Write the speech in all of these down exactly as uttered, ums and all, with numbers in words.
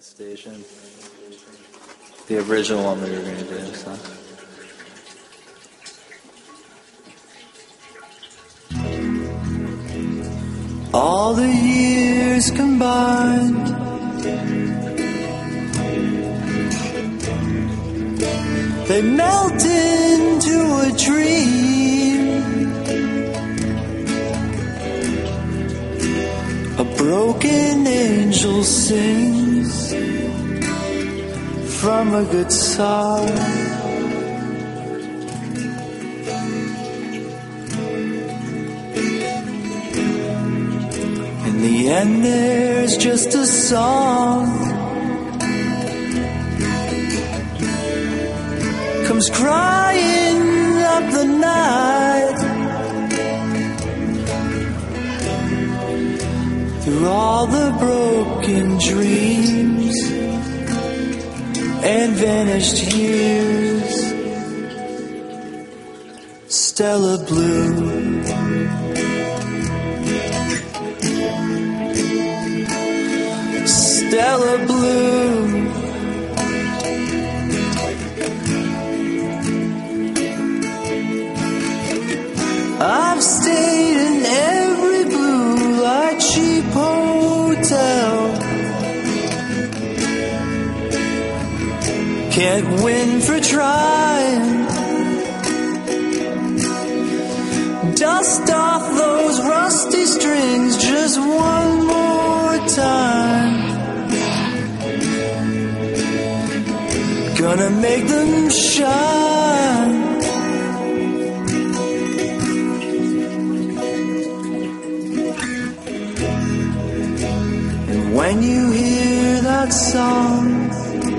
Station. The original one we were going to do, so. All the years combined, they melt into a dream. A broken angel sings from a guitar. In the end there's just a song comes crying up the night through all the broken dreams and vanished years. Stella Blue, Stella Blue, I've stayed in every blue light cheap hotel. Can't win for trying. Dust off those rusty strings just one more time. Gonna make them shine. And when you hear that song,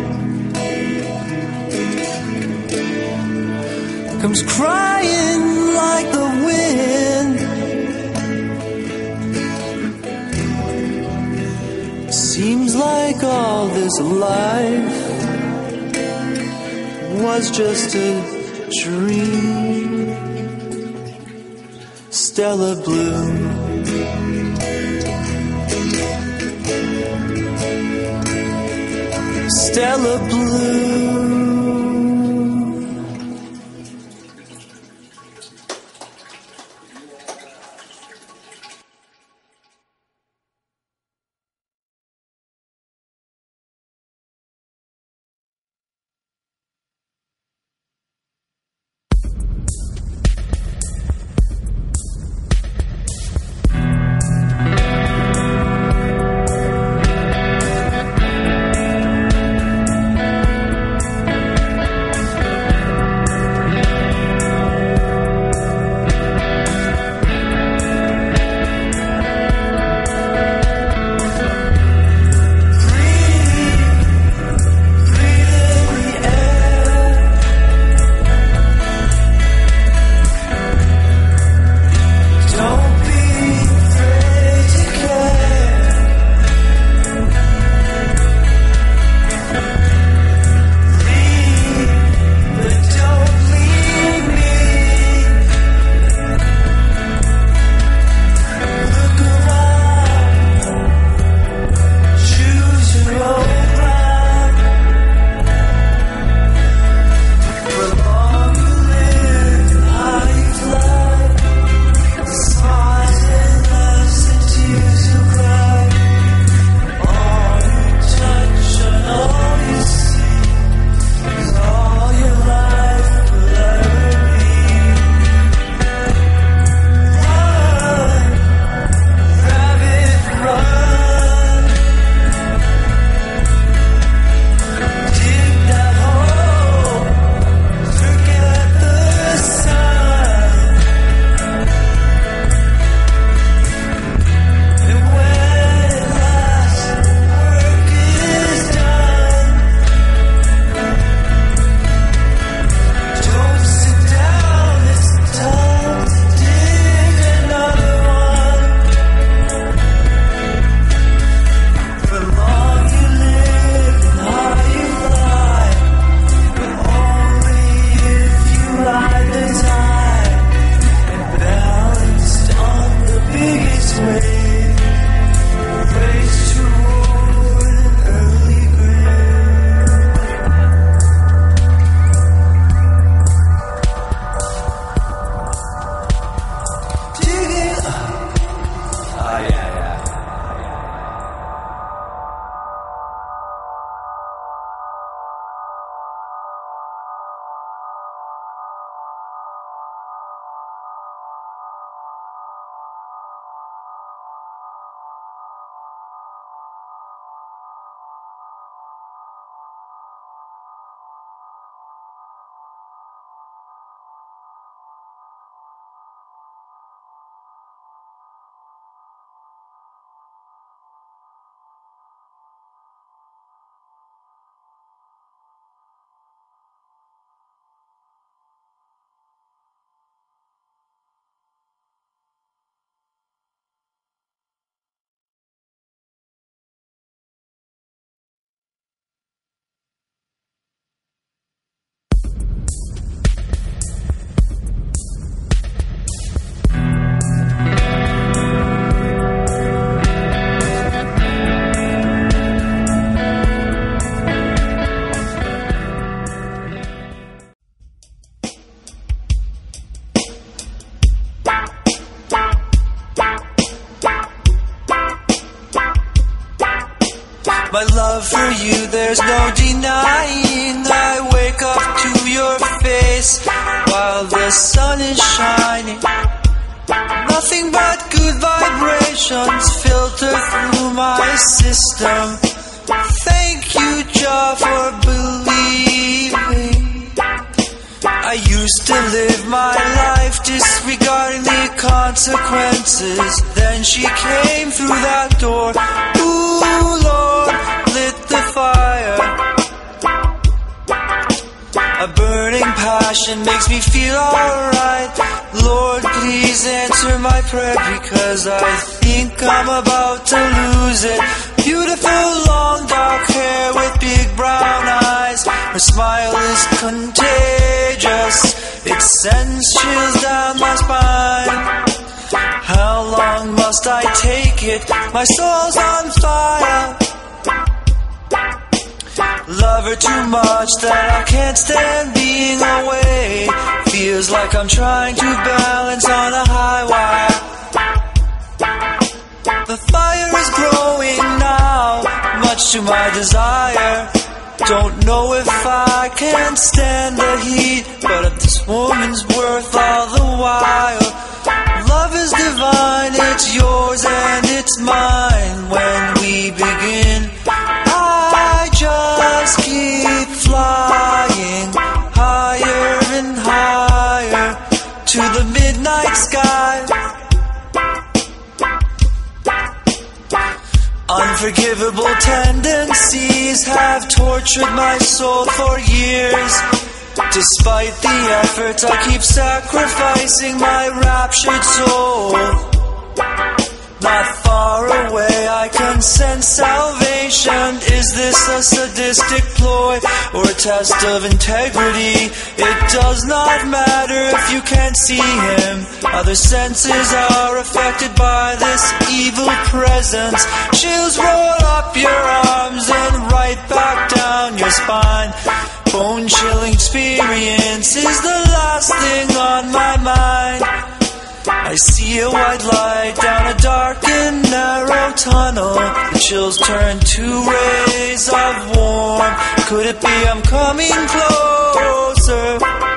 comes crying like the wind, seems like all this life was just a dream. Stella Blue, Stella Blue. love for you, there's no denying. I wake up to your face while the sun is shining. Nothing but good vibrations filter through my system. Thank you, Jah, for believing. I used to live my life disregarding the consequences. Then she came through that door. Ooh, Lord, lit the fire. A burning passion makes me feel alright. Lord, please answer my prayer, because I think I'm about to lose it. Beautiful long dark hair with big brown eyes. Her smile is contagious. It sends chills down my spine. How long must I take it? My soul's on fire. Love her too much that I can't stand being away. Feels like I'm trying to balance on a high wire. The fire is growing now, much to my desire. Don't know if I can stand the heat, but if this woman's worth all the while. Love is divine, it's yours and it's mine. When we begin, I just keep flying higher and higher to the midnight sky. Unforgivable tendencies have tortured my soul for years. Despite the efforts, I keep sacrificing my raptured soul. Not far away, I can sense salvation. Is this a sadistic ploy or a test of integrity? It does not matter if you can't see him. Other senses are affected by this evil presence. Chills roll up your arms and right back down your spine. Bone-chilling experience is the last thing on my mind. I see a white light down a dark and narrow tunnel. The chills turn to rays of warmth. Could it be I'm coming closer?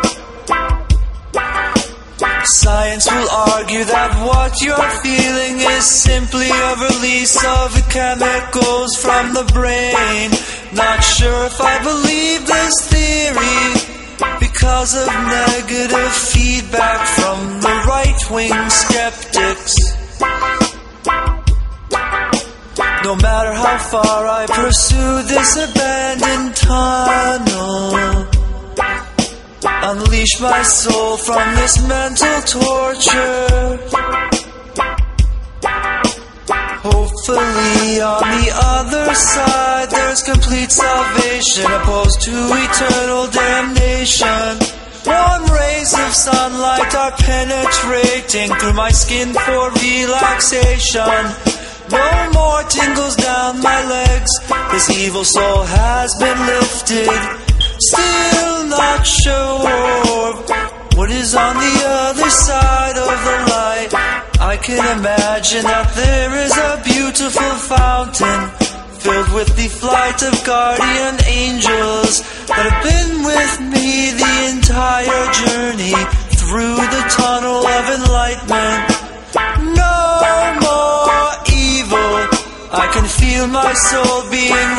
Science will argue that what you're feeling is simply a release of chemicals from the brain. Not sure if I believe this theory, because of negative feedback from the right-wing skeptics. No matter how far I pursue this abandoned tunnel, unleash my soul from this mental torture. Hopefully on the other side there's complete salvation, opposed to eternal damnation. Warm rays of sunlight are penetrating through my skin for relaxation. No more tingles down my legs. This evil soul has been lifted. Still not sure what is on the other side of the light. I can imagine that there is a beautiful fountain filled with the flight of guardian angels that have been with me the entire journey through the tunnel of enlightenment. No more evil. I can feel my soul being